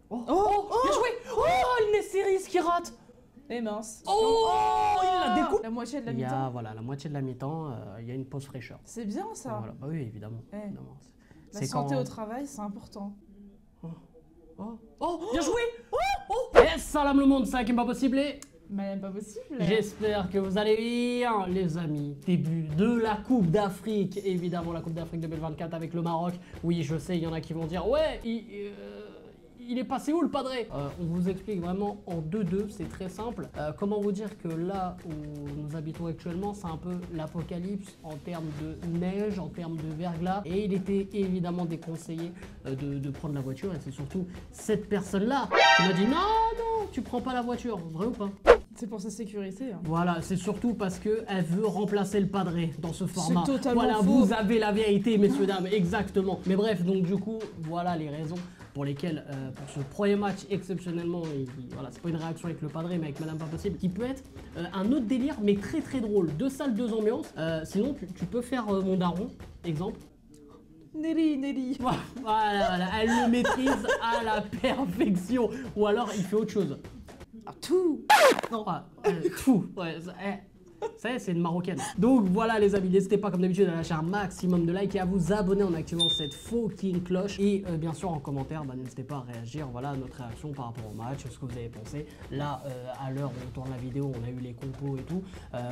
Oh, bien joué. Oh, le Nessiris qui rate. Et mince. Oh, il la découpe. La moitié de la Il y a, mi-temps. voilà, la moitié de la mi-temps, il y a une pause fraîcheur. C'est bien ça. Voilà. Bah oui, évidemment. Eh, évidemment. La santé au travail, c'est important. Oh, bien joué. Yes, salam le monde, c'est pas possible. Mais pas possible. J'espère que vous allez bien, les amis. Début de la Coupe d'Afrique, évidemment la Coupe d'Afrique 2024 avec le Maroc. Oui, je sais, il y en a qui vont dire, ouais, il est passé où le padré? On vous explique vraiment en 2-2, c'est très simple. Comment vous dire que là où nous habitons actuellement, c'est un peu l'apocalypse en termes de neige, en termes de verglas. Et il était évidemment déconseillé de prendre la voiture. Et c'est surtout cette personne-là qui m'a dit, non, tu prends pas la voiture, vrai ou pas? C'est pour sa sécurité. Hein. Voilà, c'est surtout parce qu'elle veut remplacer le padré dans ce format. C'est totalement voilà, faux. vous avez la vérité, messieurs, dames, exactement. Mais bref, donc du coup, voilà les raisons pour lesquelles, pour ce premier match, exceptionnellement, voilà, c'est pas une réaction avec le padré, mais avec Madame Pas Possible, qui peut être un autre délire, mais très très drôle. 2 salles, 2 ambiances. Sinon, tu peux faire mon daron, exemple. Nelly. Voilà, elle le maîtrise à la perfection. Ou alors, il fait autre chose. Tout. Non, tout. Ouais, ça, c'est une marocaine. Donc voilà les amis, n'hésitez pas comme d'habitude à lâcher un maximum de likes et à vous abonner en activant cette fucking cloche. Et bien sûr en commentaire, n'hésitez pas à réagir, voilà notre réaction par rapport au match, ce que vous avez pensé. Là, à l'heure où on tourne la vidéo, on a eu les compos et tout.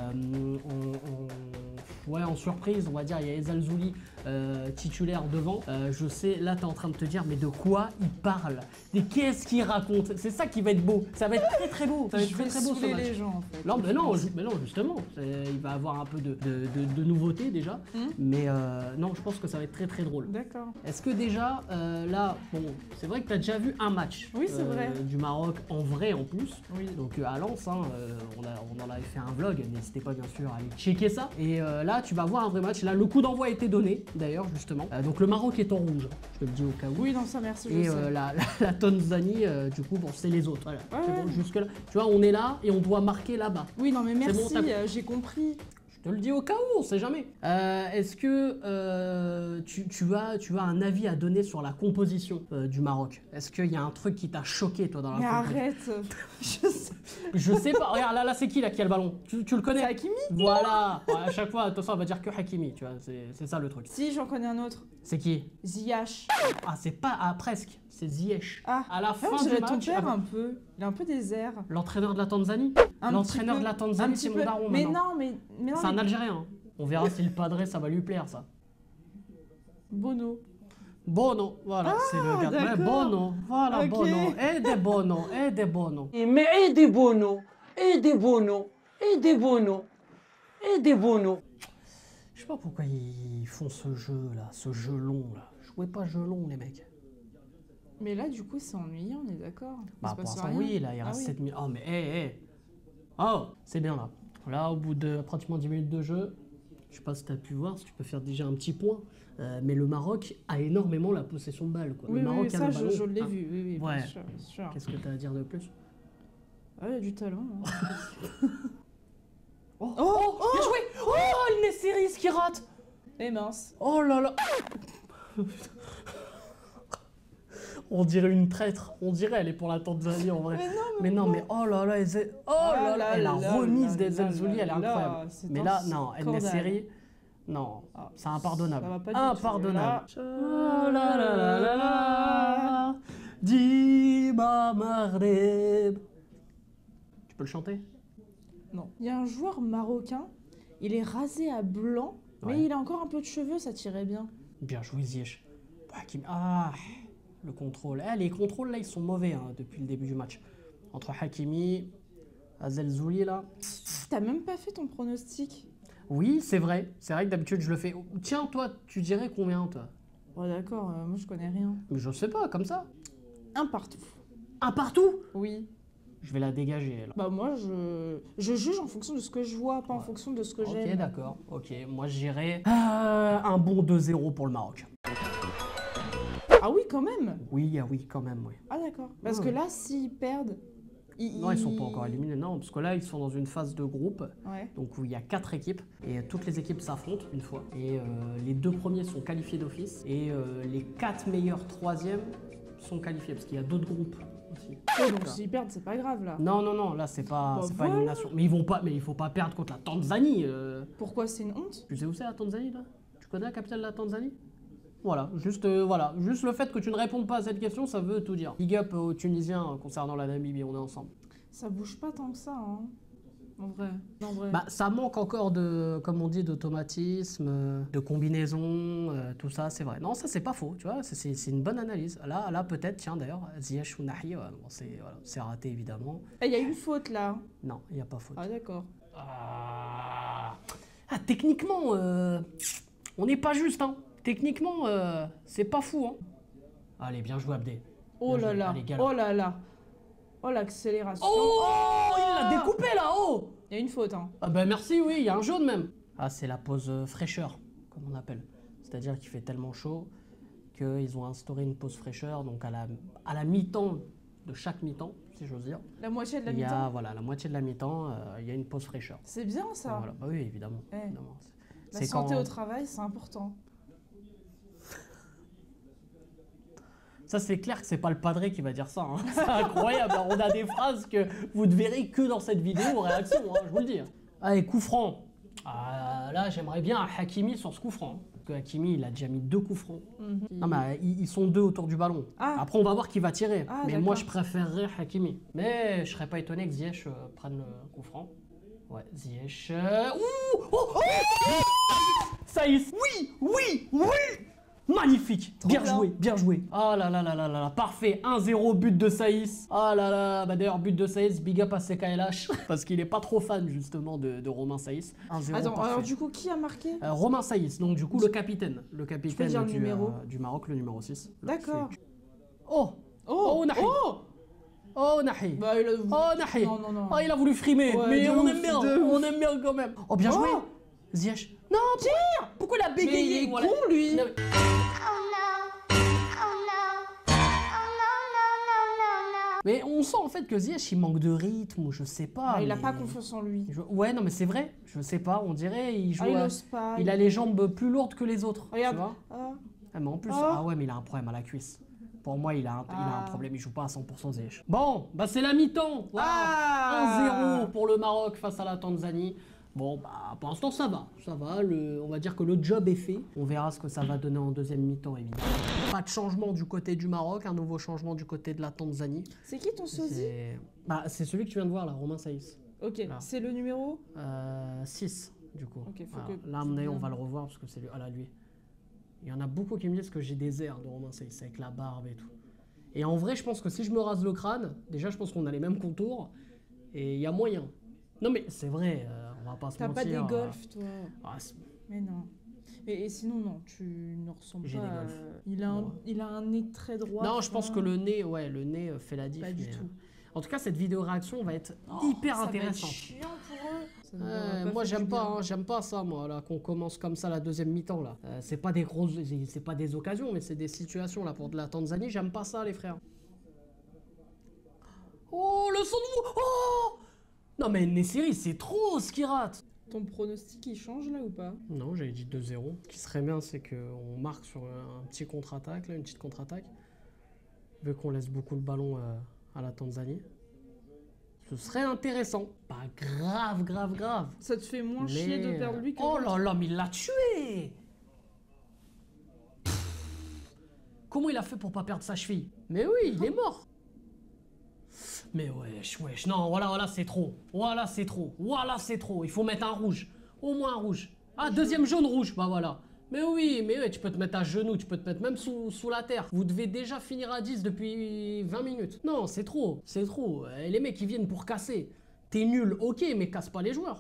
Ouais, en surprise, on va dire, il y a Ezal Zouli titulaire devant. Je sais, là, tu es en train de te dire, mais de quoi il parle? Mais qu'est-ce qu'il raconte? C'est ça qui va être beau. Ça va être très très beau. Ça va être très très beau ce match. Les gens, en fait. Non, mais non, justement. Il va avoir un peu de nouveauté déjà. Mais non, je pense que ça va être très très drôle. D'accord. Est-ce que déjà, là, bon, c'est vrai que tu as déjà vu un match oui, c'est vrai. Du Maroc en vrai en plus. Oui. Donc à Lens, hein, on en avait fait un vlog. N'hésitez pas bien sûr à aller checker ça. Et là, tu vas voir un vrai match. Là, le coup d'envoi a été donné d'ailleurs, justement. Donc le Maroc est en rouge. Je te le dis au cas où. Oui, non, ça merci. Et la Tanzanie, du coup, bon, c'est les autres. Voilà. Bon, jusque là. Tu vois, on est là et on doit marquer là-bas. Oui, non, mais merci. Bon, j'ai compris. Je te le dis au cas où, on sait jamais. Est-ce que tu as un avis à donner sur la composition du Maroc? Est-ce qu'il y a un truc qui t'a choqué toi dans la composition? Mais arrête. Je sais pas. Regarde, là c'est qui a le ballon? Tu le connais? C'est Hakimi. Voilà. Ouais, à chaque fois, attention, on va dire que Hakimi, tu vois. C'est ça le truc. Si, j'en connais un autre. C'est qui? Ziyech. Ah, c'est pas... Ah, presque. C'est Ziyech. Ah, à la fin du match... ton père un peu. Il a un peu des airs. L'entraîneur de la Tanzanie? L'entraîneur de la Tanzanie, c'est mon daron mais maintenant. non. C'est un Algérien. On verra si le padré, ça va lui plaire, ça. Bono. Bono, voilà, c'est le gars. D'accord. Bono, voilà, Okay. Bono. Aidez Bono, aidez Bono. Mais aidez Bono, aidez Bono, aidez Bono, aidez Bono. Je sais pas pourquoi ils font ce jeu là, ce jeu long là. Jouez pas jeu long les mecs. Mais là, du coup, c'est ennuyant, on est d'accord. Bah pour l'instant oui, là il reste 7 minutes. Oh mais Oh, c'est bien là. Là au bout de pratiquement 10 minutes de jeu, je sais pas si tu as pu voir, si tu peux faire déjà un petit point. Mais le Maroc a énormément la possession de balle. Quoi. Oui, le Maroc ça, a le ballon. je l'ai vu. Oui, ouais. bien sûr. Qu'est-ce que tu as à dire de plus? Ah, il y a du talent. Hein. Bien joué. Oh, le Nessiris qui rate. Et mince. Oh là là. On dirait une traître. On dirait elle est pour la Tanzanie en vrai. Mais non, mais oh là là, la remise d'Ezal Zouli, elle est incroyable. Mais là, non, El Nesseri, non, c'est impardonnable. Impardonnable. Oh là là là là là. Diba Maghreb. Tu peux le chanter? Non. Il y a un joueur marocain, il est rasé à blanc, mais il a encore un peu de cheveux, ça tirait bien. Bien joué, Ziyech. Ah, le contrôle. Les contrôles là, ils sont mauvais hein, depuis le début du match. Entre Hakimi, Ezal Zouli là. T'as même pas fait ton pronostic? Oui, c'est vrai. C'est vrai que d'habitude je le fais. Tiens, toi, tu dirais combien toi? Oh d'accord, moi je connais rien. Mais je sais pas, comme ça. Un partout. Un partout? Oui. Je vais la dégager là. Bah moi je juge en fonction de ce que je vois, pas en fonction de ce que j'aime. Ok, d'accord. Ok, moi je dirais un bon 2-0 pour le Maroc. Ah oui, quand même. Oui, quand même, oui. Ah d'accord. Parce que là, s'ils perdent... Non, ils sont pas encore éliminés, non, parce que là, ils sont dans une phase de groupe, ouais. Donc où il y a 4 équipes, et toutes les équipes s'affrontent une fois. Et les 2 premiers sont qualifiés d'office, et les 4 meilleurs 3e sont qualifiés parce qu'il y a d'autres groupes aussi. Ouais, donc s'ils perdent, c'est pas grave là. Non, non, non, là c'est pas, Bah, c'est pas voilà. élimination. Mais ils vont pas, mais il faut pas perdre contre la Tanzanie. Pourquoi c'est une honte? Tu sais où c'est la Tanzanie là? Tu connais la capitale de la Tanzanie? Voilà, juste le fait que tu ne répondes pas à cette question, ça veut tout dire. Big up aux Tunisiens concernant la Namibie, on est ensemble. Ça bouge pas tant que ça, hein. En vrai. En vrai. Bah, ça manque encore de, comme on dit, d'automatisme, de combinaison, tout ça, c'est vrai. Non, ça c'est pas faux, tu vois, c'est une bonne analyse. Là peut-être, tiens d'ailleurs, Ziyech ou Nahi, bon, c'est raté évidemment. Il y a une faute là. Non, il n'y a pas faute. Ah d'accord. Techniquement, on n'est pas juste, hein. Techniquement, c'est pas fou, hein. Allez, bien joué Abdé. Oh Bien là joué. là. Allez, galop. Oh là là. Oh l'accélération. Oh, il l'a découpé là, oh. Il y a une faute, hein. Ah bah merci, oui, il y a un jaune même. Ah, c'est la pause fraîcheur, comme on appelle. C'est-à-dire qu'il fait tellement chaud qu'ils ont instauré une pause fraîcheur, donc à la mi-temps de chaque mi-temps, si j'ose dire. La moitié de la Il y a, mi-temps. voilà, la moitié de la mi-temps, il y a une pause fraîcheur. C'est bien ça. Voilà. Bah oui, évidemment. Eh, évidemment. La C'est santé quand- au travail, c'est important. Ça, c'est clair que c'est pas le padré qui va dire ça. Hein. C'est incroyable. Alors, on a des phrases que vous ne verrez que dans cette vidéo en réaction, hein, je vous le dis. Allez, coup franc. Ah, là, j'aimerais bien un Hakimi sur ce coup franc. Parce que Hakimi, il a déjà mis 2 coups francs. Non, mais ils sont 2 autour du ballon. Ah. Après, on va voir qui va tirer. Ah, mais d'accord. moi, je préférerais Hakimi. Mais je serais pas étonné que Ziyech prenne le coup franc. Ouais, Ziyech. Ouh, oh, oh, Saïs. Oui, oui, oui. Magnifique. Trop Bien bien. joué, bien joué. Ah là là là là là là, parfait. 1-0 but de Saïs. Ah là là, bah d'ailleurs, but de Saïs, big up à CKLH. Parce qu'il est pas trop fan justement de Romain Saïs. 1-0 Attends, parfait. alors du coup, qui a marqué? Romain Saïs, donc du coup le capitaine. Le capitaine dire le numéro du Maroc, le numéro 6. D'accord. Oh. Oh, Nahi. oh. Oh Nahi. Bah, il a... Oh Nahi. Non, non, non. Oh, il a voulu frimer, Ouais, mais de on ouf, aime bien, de on aime bien quand même. Oh, bien joué. Oh. Ziyech. Non, tire. Pourquoi il a Mais il bégayé est voilà. con, lui. Non, mais- Mais on sent en fait que Ziyech il manque de rythme ou je sais pas. Ah, il a mais- pas confiance en lui. Ouais, non mais c'est vrai, je sais pas, on dirait il joue. Ah, il ose pas. Il a les jambes plus lourdes que les autres. Regarde. Tu vois. Ah. Ah, mais en plus, Oh. ah ouais, mais il a un problème à la cuisse. Pour moi, il a un Ah. problème, il joue pas à 100% Ziyech. Bon, bah c'est la mi-temps. Voilà. Ah. 1-0 pour le Maroc face à la Tanzanie. Bon, bah pour l'instant ça va. On va dire que le job est fait. On verra ce que ça va donner en deuxième mi-temps, évidemment. Pas de changement du côté du Maroc, un nouveau changement du côté de la Tanzanie. C'est qui ton sosie? C'est celui que tu viens de voir là, Romain Saïs. Ok, Là. c'est le numéro? 6 du coup. Ok, faut Voilà. que Là, à tu mon avis, on viennes. va le revoir parce que c'est lui. Ah là, lui. Il y en a beaucoup qui me disent que j'ai des airs de Romain Saïs avec la barbe et tout. Et en vrai, je pense que si je me rase le crâne, déjà, je pense qu'on a les mêmes contours et il y a moyen. Non, mais c'est vrai, on va pas se T'as mentir. pas des golfs, toi? Ah, Mais non. Et sinon, non, tu ne ressembles J'ai pas. des golfs. Ouais. Il a un nez très droit. non, je pense fin. que le nez fait la diff. Pas du mais, tout. En tout cas, cette vidéo réaction va être Oh, hyper ça va être intéressante. chiant pour eux. Ça ne leur a pas Moi fait j'aime du pas, bien. hein, j'aime pas ça moi là qu'on commence comme ça la deuxième mi-temps là. C'est pas des grosses, c'est pas des occasions mais c'est des situations là pour de la Tanzanie. J'aime pas ça les frères. Oh le son de vous. Oh non mais Nessiri c'est trop ce qu'il rate. Ton pronostic, il change là ou pas? Non j'avais dit 2-0. Ce qui serait bien c'est qu'on marque sur un petit contre-attaque là, une petite contre-attaque. Vu qu'on laisse beaucoup le ballon à la Tanzanie. Ce serait intéressant. Pas grave. Ça te fait moins chier de perdre lui que Oh l'autre? là là, mais il l'a tué. Comment il a fait pour pas perdre sa cheville? Mais oui, il est mort. Mais wesh, non, voilà, c'est trop. Voilà, c'est trop. Il faut mettre un rouge. Au moins un rouge. Ah, deuxième jaune rouge, bah voilà. Mais oui, tu peux te mettre à genoux, tu peux te mettre même sous la terre. Vous devez déjà finir à 10 depuis 20 minutes. Non, c'est trop. Et les mecs, ils viennent pour casser. T'es nul, ok, mais casse pas les joueurs.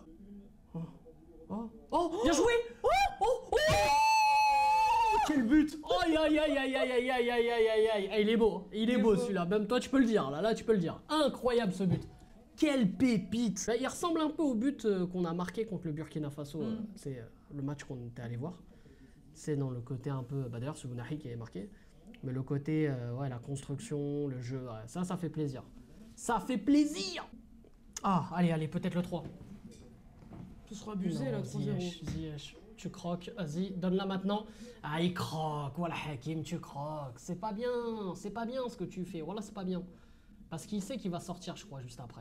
Oh, bien joué. Oh, quel but. Aïe. Ah, il est beau, celui-là. Même toi, tu peux le dire, là, tu peux le dire. Incroyable ce but. Quelle pépite. Là, il ressemble un peu au but qu'on a marqué contre le Burkina Faso. C'est le match qu'on était allé voir. C'est dans le côté un peu... Bah d'ailleurs, c'est Ounahi qui avait marqué. Mais le côté, la construction, le jeu, ça fait plaisir. Ça fait plaisir. Ah, allez, peut-être le 3. Ce sera abusé là, 3-0. Ziyech. tu croques, vas-y, donne-la maintenant. Ah, il croque, voilà Hakim, tu croques. C'est pas bien ce que tu fais, voilà, c'est pas bien. Parce qu'il sait qu'il va sortir, je crois, juste après.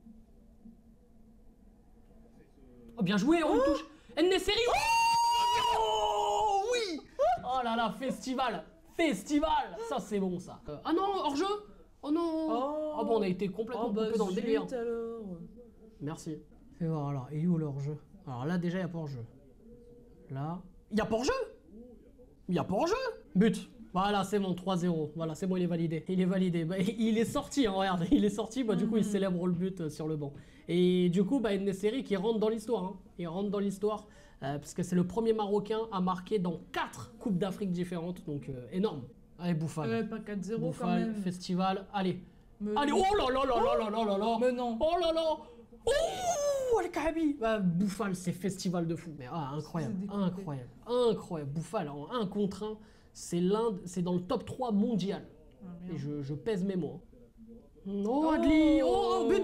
Oh, bien joué, on le touche. En-Nesyri, oh oui. Oh là là, festival, ça c'est bon ça. Ah non, hors-jeu. Oh non. Oh bon, on a été complètement coupé dans le délire. Alors. Merci. Et voilà, et où l'hors-jeu? Alors là, déjà, il n'y a pas hors-jeu. Là, il y a pas hors-jeu. Il y a pas hors-jeu. But. Voilà, c'est bon, 3-0. Voilà, c'est bon, il est validé. Il est validé. Bah, il est sorti, hein, regarde. Il est sorti, bah, du coup, il célèbre le but sur le banc. Et du coup, bah, En-Nesyri qui rentre dans l'histoire. Hein. Il rentre dans l'histoire parce que c'est le premier Marocain à marquer dans 4 Coupes d'Afrique différentes. Donc, énorme. Allez, Bouffal. Ouais, pas 4-0 quand Bouffal, même. festival. Allez. Mais Allez, oh là là là là là là là là. Mais non. Oh là là. Oh, les Kahabi. Bah, Bouffal, c'est festival de fou. Mais incroyable, incroyable, incroyable. Bouffal en 1 contre 1, c'est dans le top 3 mondial. Et je pèse mes mots. Oh, Adli. Oh, but.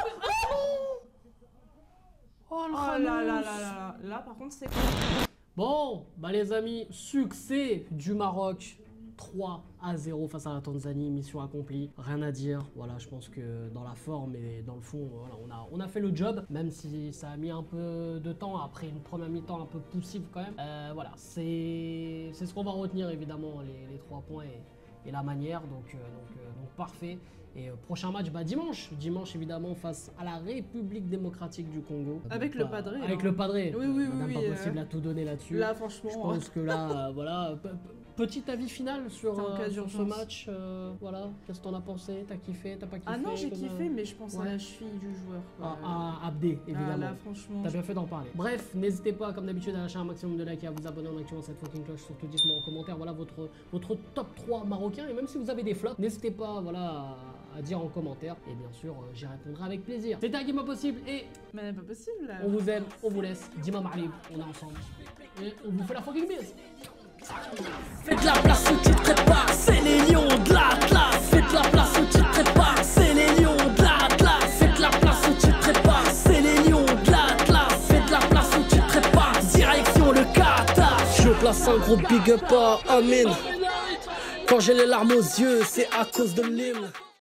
Oh là là là là. Là, par contre, c'est... Bon, bah les amis, succès du Maroc. 3-0 face à la Tanzanie, mission accomplie, rien à dire. Voilà, je pense que dans la forme et dans le fond, voilà, on a fait le job, même si ça a mis un peu de temps après une première mi-temps un peu poussive quand même. Voilà, c'est ce qu'on va retenir évidemment, les 3 points et la manière, donc parfait. Et prochain match, bah dimanche évidemment face à la République démocratique du Congo. Avec le padré. Avec le padré. Oui. Pas possible à tout donner là-dessus. Là, franchement. Je pense que là, voilà. Petit avis final sur ce match, voilà, qu'est-ce que t'en as pensé? T'as kiffé? T'as pas kiffé? Ah non, j'ai kiffé, mais je pense à la cheville du joueur. À Abdé, évidemment. Là, franchement. T'as bien fait d'en parler. Bref, n'hésitez pas, comme d'habitude, à lâcher un maximum de likes et à vous abonner en activant cette fucking cloche. Surtout, dites-moi en commentaire, voilà, votre top 3 marocain. Et même si vous avez des flops, n'hésitez pas, voilà, à dire en commentaire. Et bien sûr, j'y répondrai avec plaisir. C'était un game impossible et... Mais pas possible, là. On vous aime, on vous laisse. Dima Marlib, on est ensemble. Et on vous fait la fucking bise. Faites la place où tu te prépares, c'est les lions de l'Atlas. Faites la place où tu te prépares, c'est les lions de l'Atlas. Faites la place où tu te prépares, c'est les lions de l'Atlas. Faites la place où tu te prépares, direction le Qatar. Je place un gros big up à Amin. Quand j'ai les larmes aux yeux, c'est à cause de l'hymne.